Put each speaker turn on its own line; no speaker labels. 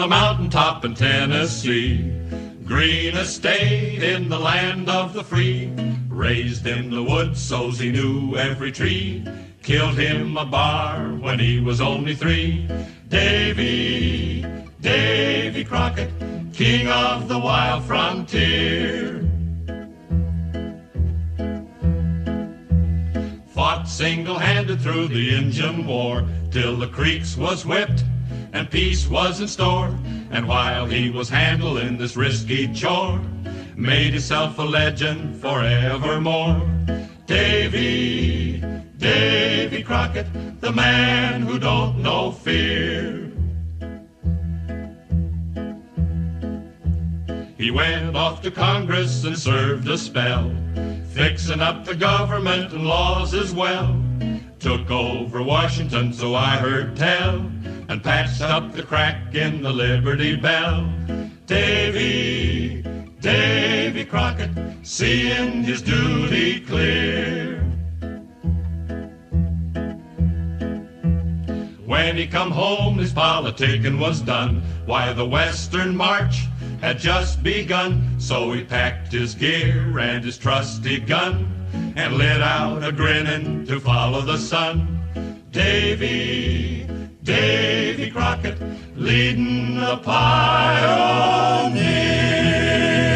the mountaintop in Tennessee. Green estate in the land of the free. Raised in the woods so's he knew every tree. Killed him a bar when he was only 3. Davey, Davy Crocket, king of the wild frontier. Fought single-handed through the Injun War, till the creeks was whipped and peace was in store. And while he was handling this risky chore, made himself a legend forevermore. Davy, Davy Crocket, the man who don't know fear. He went off to Congress and served a spell, fixing up the government and laws as well. Took over Washington, so I heard tell, and patched up the crack in the Liberty Bell. Davy, Davy Crocket, seeing his duty clear. When he come home, his politicking was done. Why, the Western March had just begun. So he packed his gear and his trusty gun, and lit out a-grinning to follow the sun. Davy, Davy Crocket, leading the pioneer.